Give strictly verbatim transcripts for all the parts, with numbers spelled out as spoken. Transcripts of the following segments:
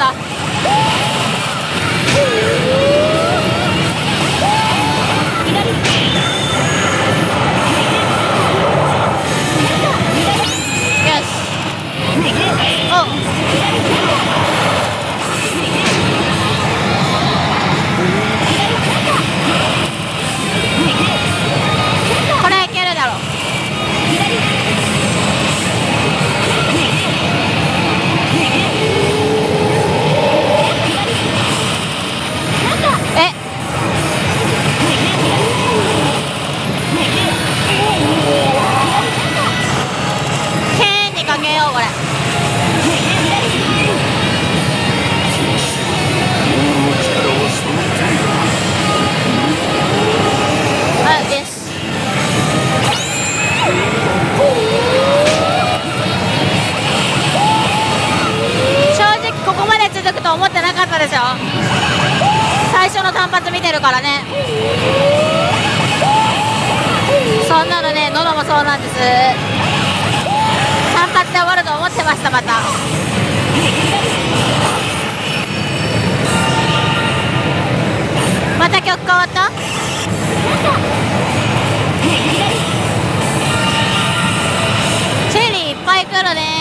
。これいけるだろう。え剣にかけようこれ。あ、です。正直ここまで続くと思ってなかったでしょ。最初の単発見てるからね。そんなのね、ノノもそうなんです。単発で終わると思ってました。またまた曲変わった。チェリーいっぱい来るね。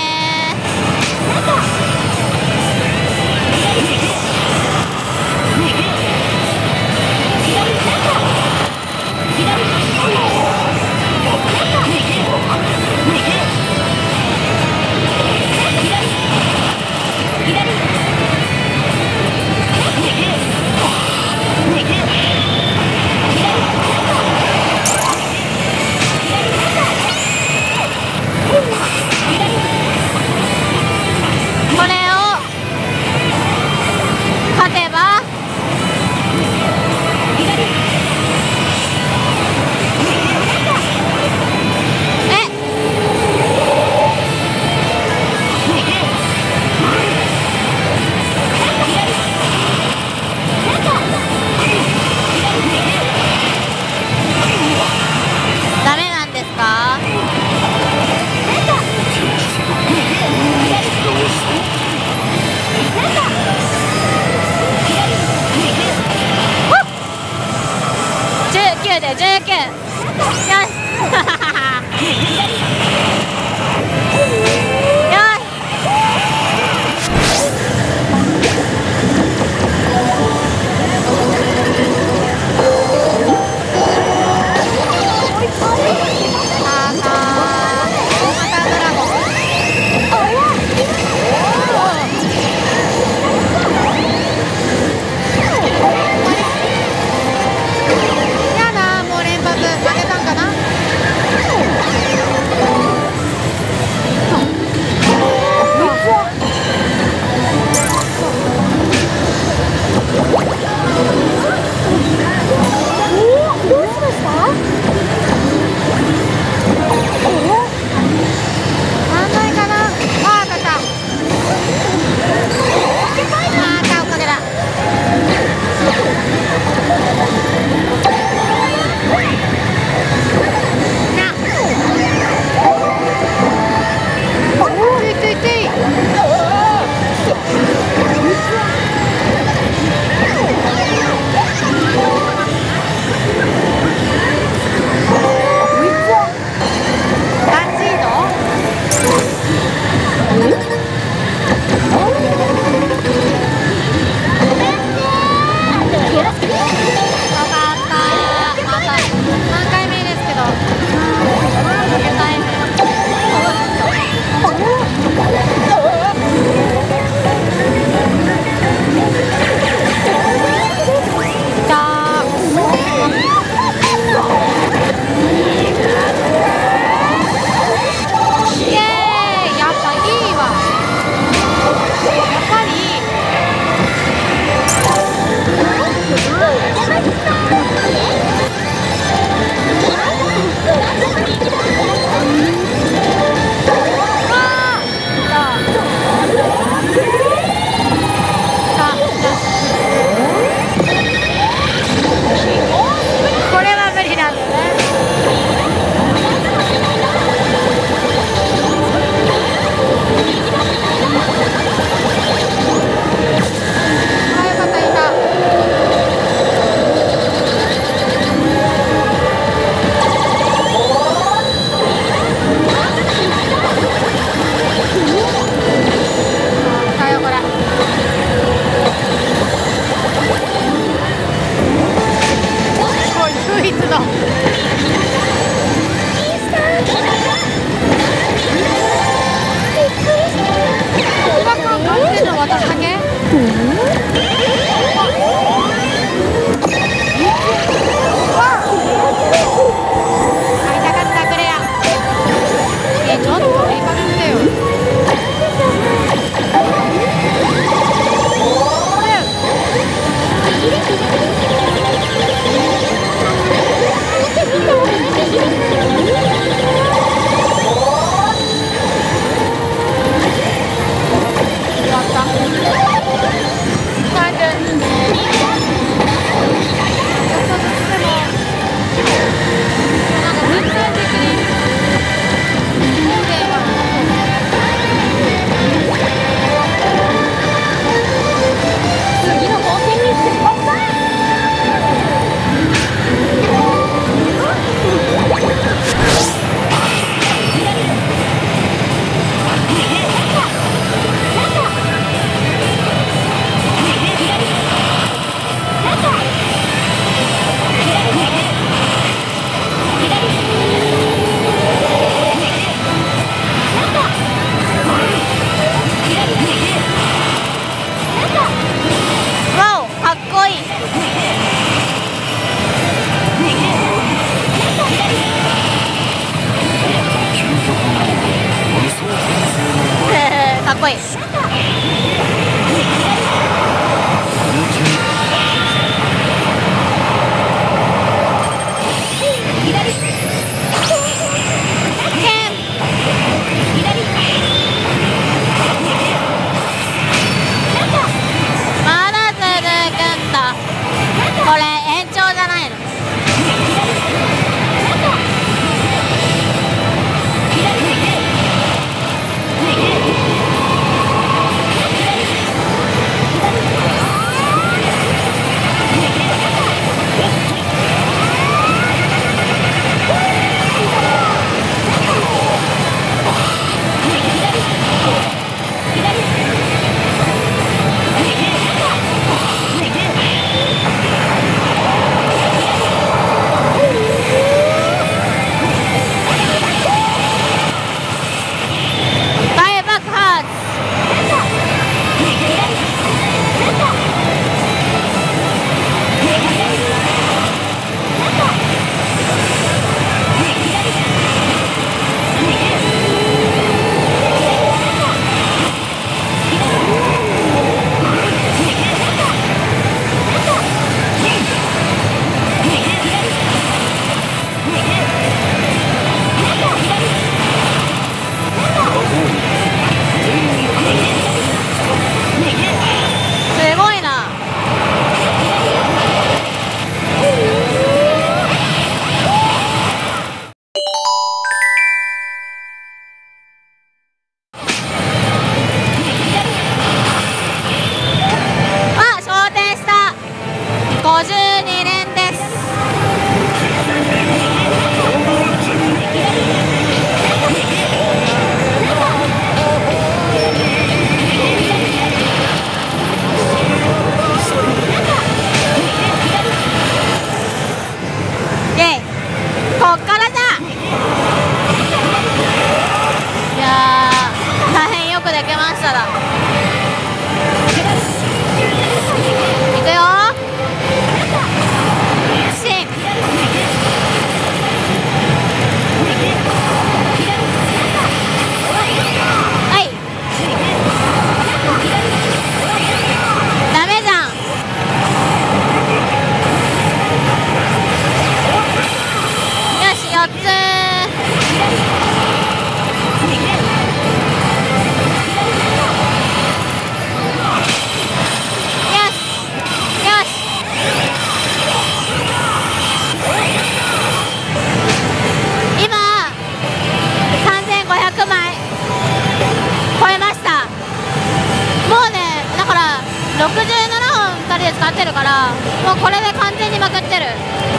もうこれで完全にまくってる。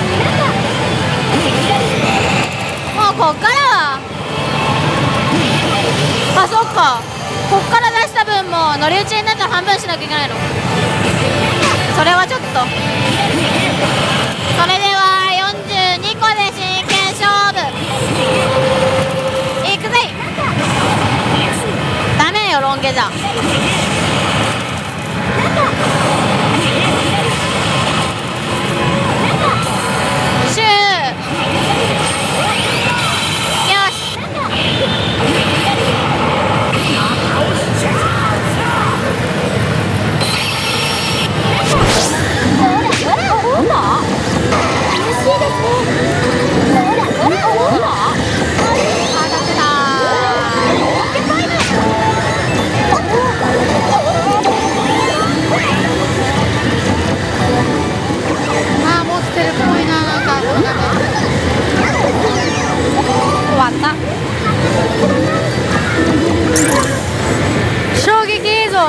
もうこっからはあ、そっか、こっから出した分も乗り打ちになったら半分しなきゃいけないの。それはちょっと。それではよんじゅうにこで真剣勝負いくぜい。ダメよロン毛じゃ。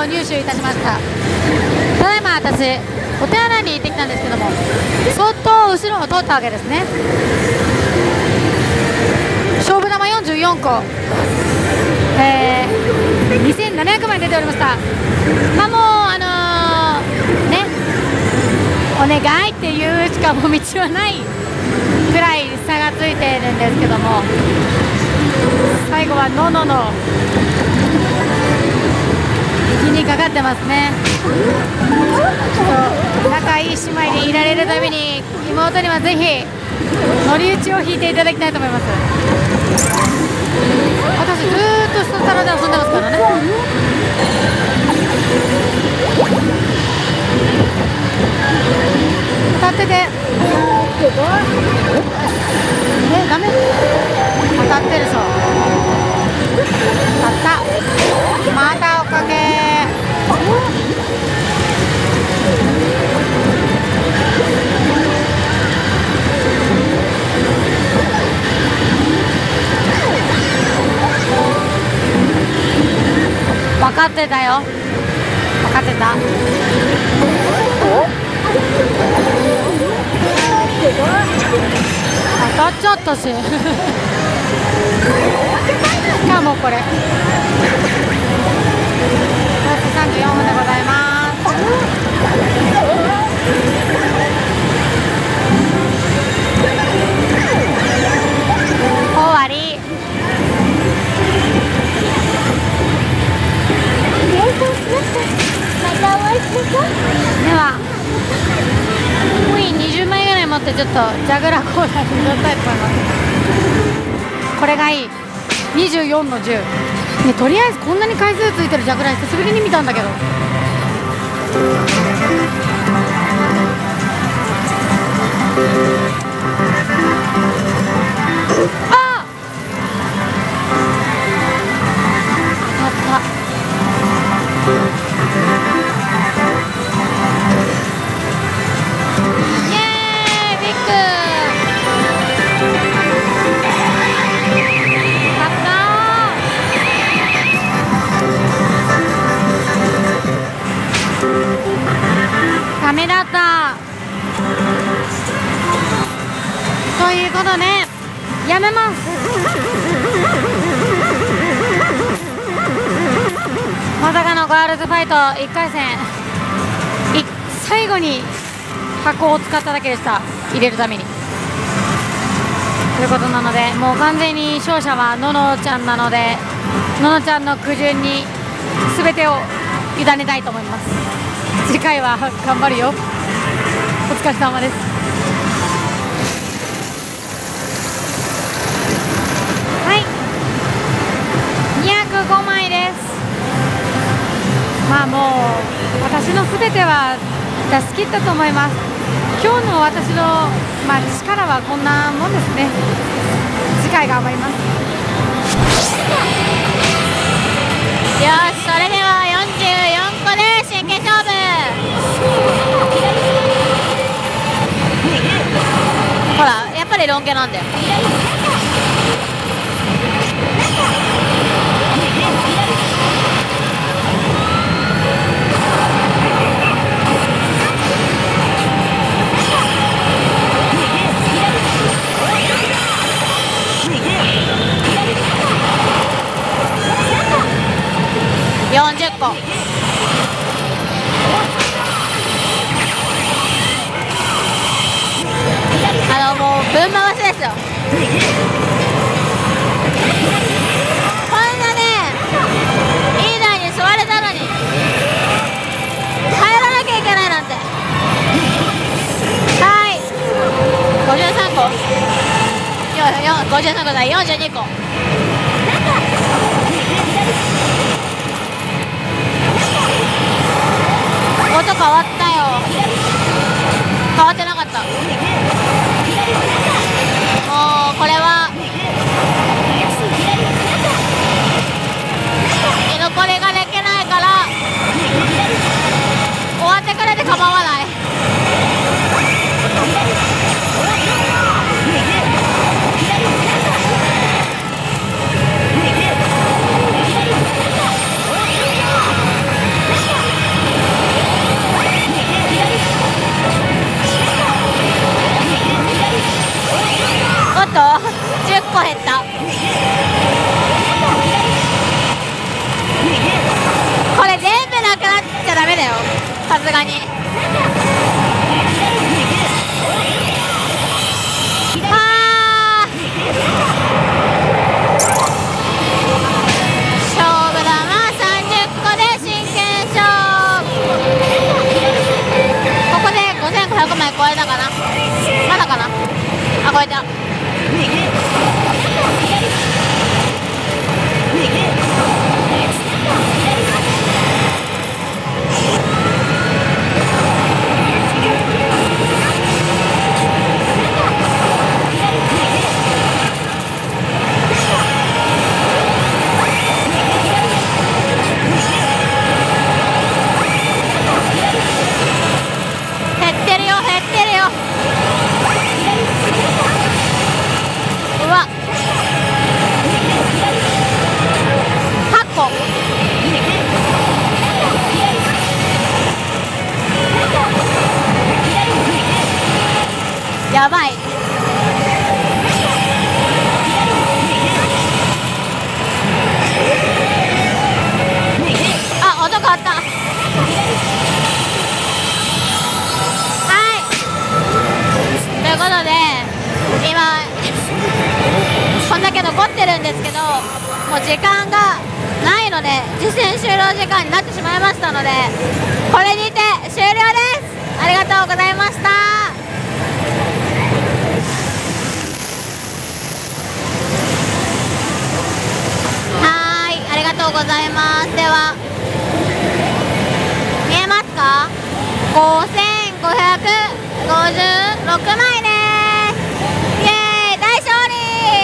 を入手いたしました。ただいま私お手洗いに行ってきたんですけども、そっと後ろを通ったわけですね。勝負玉よんじゅうよんこ、えー、にせんななひゃくまい出ておりました。まあもうあのー、ねお願いっていうしかもう道はないくらい差がついているんですけども、最後はののの気にかかってますね。ちょっと仲いい姉妹でいられるために妹にはぜひ乗り打ちを引いていただきたいと思います。私ずーっと下からで遊んでますからね。当たっててえダメ当たってるでしょ。当たったまたおかげ。分かってたよ、分かってた。当たっちゃったししかもこれさんじゅうよんふんでございます。終わり。ではコインにじゅうまいぐらい持ってちょっとジャグラーコーナーに乗りたいと思います。これがいいにじゅうよんのじゅう、ね、とりあえずこんなに回数ついてるジャグラー久しぶりに見たんだけど。あ当たった。イエーイビッグ勝ったー。ダメだったということでやめます。まさかのガールズファイトいっかい戦い最後に箱を使っただけでした、入れるために。ということなのでもう完全に勝者はののちゃんなので、ののちゃんの苦渋に全てを委ねたいと思います。次回は頑張るよ。お疲れ様です。はいにひゃくごまいです。まあもう私のすべては出し切ったと思います。今日の私の、まあ、力はこんなもんですね。次回頑張ります。 よし、それではよんじゅうよんこで真剣勝負。ほらやっぱりロン毛なんだよ。よんじゅっこ。あのもう分回しですよ。こんなねいい台に座れたのに帰らなきゃいけないなんて。はいごじゅうさんこよごじゅうさんこだよんじゅうにこ。音変わったよ。変わってなかった。もうこれは居残りができないから終わってくれて構わない。 よ、さすがに。あー、勝負玉さんじゅっこで真剣勝負。ここでごせんごひゃくまい超えたかな、まだかなあ、超えた。減ってるよ、減ってるよ。うわ、はっこ。やばい。あ、音変わった。はい、ということで今こんだけ残ってるんですけど、もう時間がないので実戦終了時間になってしまいましたので、これにて終了です。ありがとうございました。はーい、ありがとうございます。では見えますか、ごせんごひゃくごじゅうろくまいです。イエーイ、大勝利。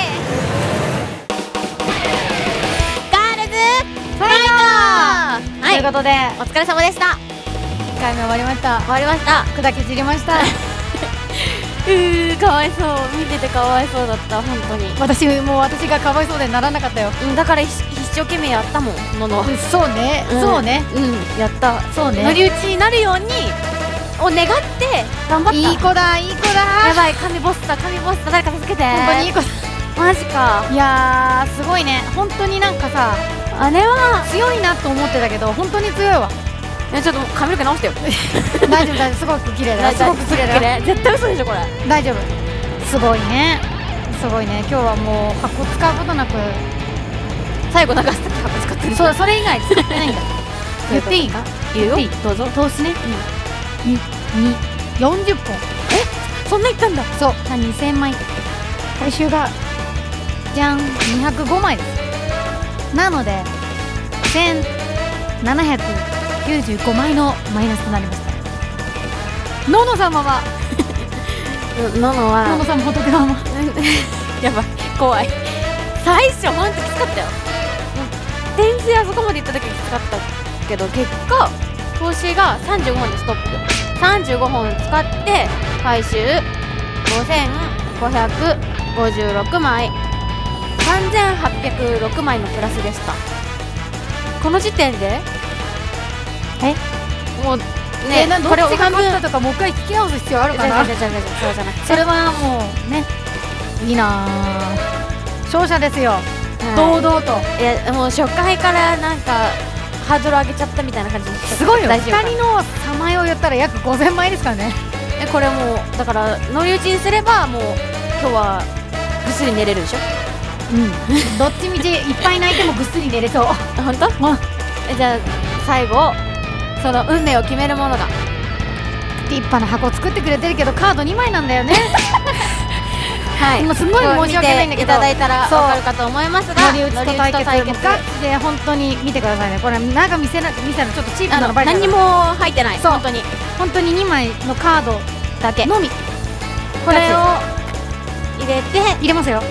ガールズファイト。はい、 ということでお疲れ様でした。 いっかいめ終わりました。 終わりました。 砕け散りました。 うー、かわいそう、見ててかわいそうだった、本当に。 私もう私がかわいそうでならなかったよ。 うん、だから一生懸命やったもん、のの。 そうね、 うんそうね、 うん、やった。 そうね。 乗り打ちになるようにを願って頑張った。 いい子だ、いい子だ。 やばい、神ボスだ、神ボスだ、誰か助けて。 本当にいい子だ。 マジか。 いやー、すごいね。本当になんかさ、 あれは強いなと思ってたけど、本当に強いわ。 いや、ちょっと髪の毛直してよ。 大丈夫、大丈夫、すごく綺麗だよ。すごく綺麗だよ。 絶対嘘でしょこれ。 大丈夫。すごいね。すごいね。今日はもう箱使うことなく、 最後流す時箱使ってる。 そう、それ以外使ってないんだ。言っていいか？ 言うよ。 言っていい？どうぞ。投資ね。に、に、よんじゅっぽん。 え、そんな言ったんだ。 そう。にせんまい。回収がじゃん、にひゃくごまいです。なのでせんななひゃくきゅうじゅうごまいのマイナスとなりました。のの様はののはのの様仏様やばい、怖い。最初ほんときつかったよ。点数あそこまでいった時きつかったけど、結果投資がさんじゅうごほんでストップ。さんじゅうごほん使って回収ごせんごひゃくごじゅうろくまい、さんぜんはっぴゃくろくまいのプラスでした。この時点でえもうね、 え、なこれをどっちが半分勝ったとかもう一回聞き直す必要あるかな。 じゃじゃじゃじゃそうじゃなくて、 それはもうね、いいなあ。勝者ですよ、 はい堂々と。 いや、もう初回からなんかハードル上げちゃったみたいな感じにしちゃった。 すごいよ。 大丈夫かふたりのさんまいを言ったら約ごせんまいですからね。 え、これもうだから乗り打ちにすればもう今日はぐっすり寝れるでしょ。 うん、どっちみちいっぱい泣いてもぐっすり寝れそう。 あ、本当？ うん、 え、じゃあ最後その運命を決めるものが立派な箱作ってくれてるけどカードにまいなんだよね。 はい、 もうすごい申し訳ないんだけど、 見ていただいたらそう分かるかと思いますが、 乗り打ちと対決、もうガチで本当に見てくださいね。これなんか見せな見せるのちょっとチープあのなのばっかり何にも入ってない。 そう本当に本当ににまいのカードだけのみ。 これを入れて、 入れますよ。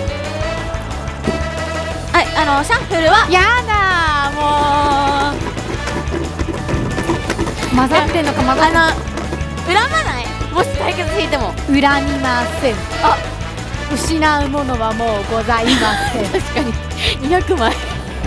はい、あのシャッフルはやだー、もう混ざってんのか混ざってんのかあの恨まない。もし対決引いても恨みません。あ、失うものはもうございません。 確かににひゃくまい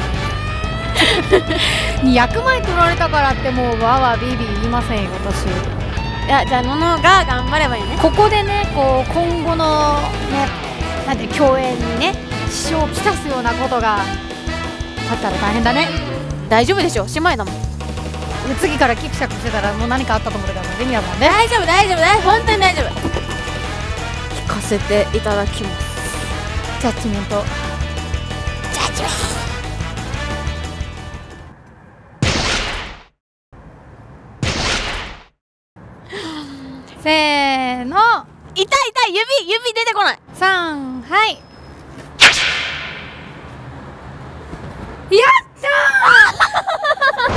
にひゃくまい取られたからってもうわわビビ言いませんよ私。 いや、じゃあののが頑張ればいいね。 ここでね、こう今後のね、なんて共演にね支障をきたすようなことがあったら大変だね。 大丈夫でしょ、姉妹だもん。 で次からキクシャクしてたらもう何かあったと思うから意味あるもんね。 大丈夫大丈夫大丈夫、本当に大丈夫。聞かせていただきます。 ジャッジメント。 ジャッジメント。 せーの。 痛い痛い、指指出てこない。 さん、はい。やったー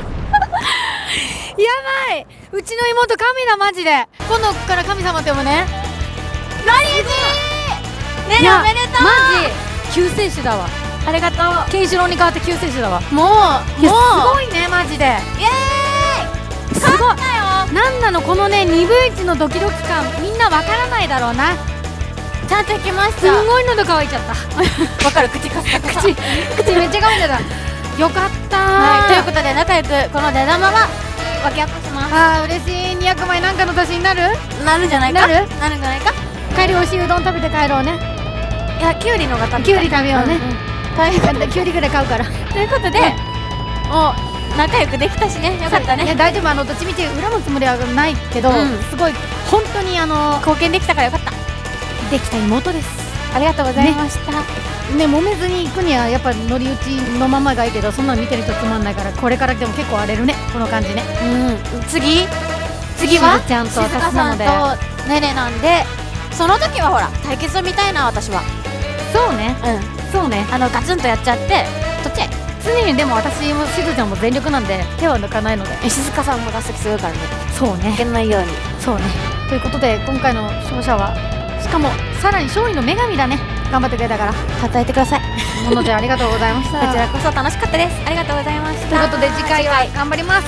やばい、うちの妹神だマジで。今度から神様って呼ぶね。 ラリージーねえ、おめでとう。 マジ救世主だわ。 ありがとう。 ケンシロウに代わって救世主だわ。 もういやもうすごいねマジで。 イエーイ、 すごい。 勝ったよ。 なんなのこのねにぶいちのドキドキ感、みんなわからないだろうな。 ちゃんといきましすた。 んごい喉乾いちゃったわかる、口かすか口口めっちゃ乾いちゃった。よかったー、 はい、ということで仲良くこの出玉は分け合ってします。 あー嬉しい。にひゃくまいなんかの足しになる。 なるんじゃないか。 なるなるんじゃないか。 帰り美味しいうどん食べて帰ろうね。 いや、キュウリのが食べたい。 キュウリ食べようね。 大変だ。 キュウリぐらい買うからということで、もう仲良くできたしね、よかったね。 いや大丈夫、あのどっちみち恨むつもりはないけど、 うんすごい本当にあの貢献できたからよかった。 できた妹です。 ありがとうございました。 ね、揉めずに行くにはやっぱ乗り打ちのままがいいけど、そんなの見てる人つまんないから、これからでも結構荒れるねこの感じね。 うん、次次はしずちゃんと静香私なので、 さんとねねなんで、その時はほら対決を見たいな、私は。 そうねうん、 そうね。 あのガツンとやっちゃって取っちゃえ。 常にでも私もしずちゃんも全力なんで手は抜かないので。 え、静香さんも打席するからね、 そうね負けないように。 そうね。ということで今回の勝者は、しかもさらに勝利の女神だね。頑張ってくれたから叩いてください。 ものでありがとうございましたこちらこそ楽しかったです。ありがとうございました。 ということで次回は頑張ります。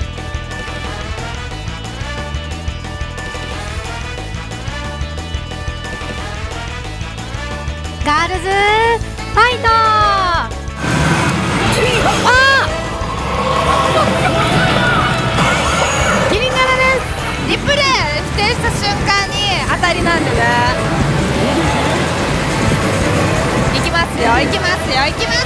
ガールズファイト。あー、キリンガラです。 リプレイ指定した瞬間に当たりなんでね。いきますよ、いきますよ、いきます